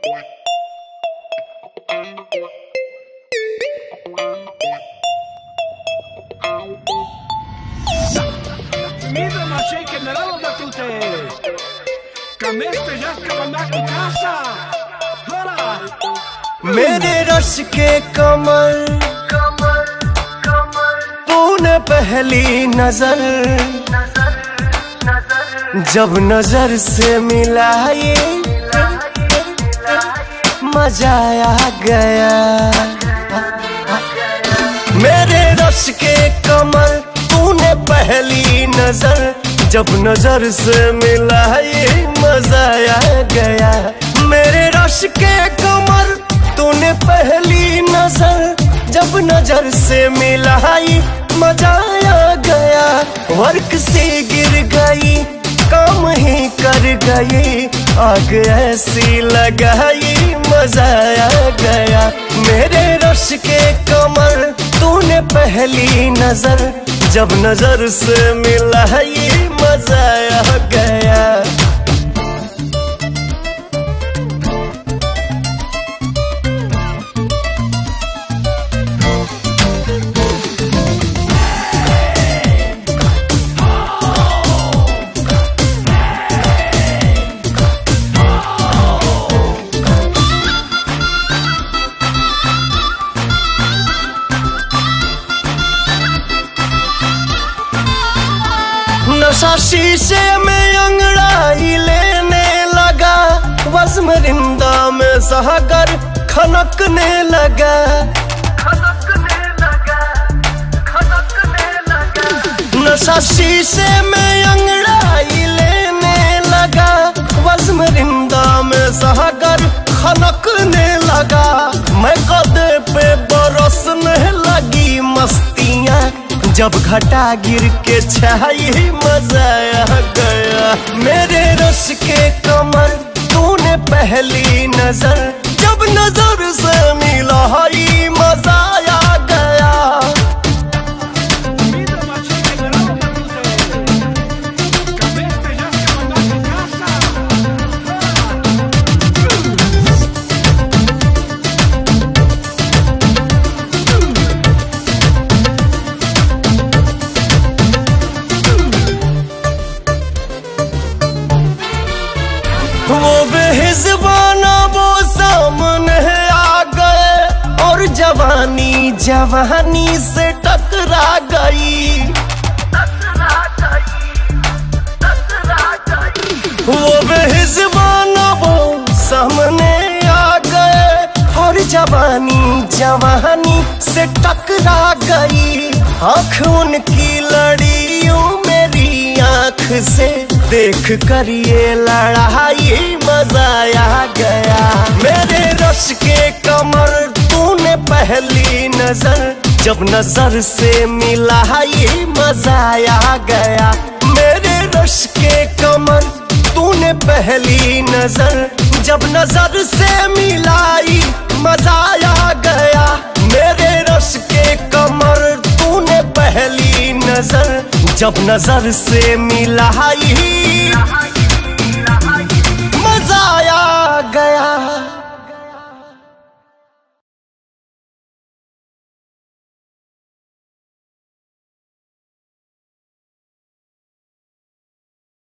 Mira, maché, que me lavo de tu te. Cameste ya que van a tu casa. Hola. मेरे रश के कमर तूने पहली नजर जब नजर से मिलाई मजा आ गया। मेरे रश के कमर तूने पहली नजर जब नजर से मिलाई मजा आ गया। मेरे रश के कमर तूने पहली नजर जब नजर से मिलाई मजा आ गया। वर्क से गिर गई काम ही कर गई आग ऐसी लगाई मजा आ गया। मेरे रश के कमर तूने पहली नजर जब नजर से मिलाई मजा आ गया। नशा शीशे में अंगड़ाई लेने लगा वज़्म रिंदा में सहगर खनकने लगा। नशा शीशे में अंगड़ाई लेने लगा वज़्म रिंदा में सहगर खनकने लगा। मैं गदे पे बरसने लगी मस्तियाँ जब घटा गिर के छाई मजा आ गया। मेरे रश के कमर तूने पहली नजर जब नजर से मिलाई मजा आ गया। Mira, maché, que me lavo de tu te. Cameste ya que van a tu casa. वो बेहिज़बाना वो सामने आ गए और जवानी जवानी से टकरा गई। वो बेहिज़बाना वो सामने आ गए और जवानी जवानी से टकरा गई। आँख उनकी लड़ी यूं मेरी आँख से देख कर ये लड़ाई मजा आ गया। मेरे रश के कमर तूने पहली नजर जब नजर से मिलाई मजा आ गया। मेरे रश के कमर तूने पहली नजर जब नजर से मिलाई मजा आ गया। मेरे रश के कमर तूने पहली नजर जब नजर से मिलाई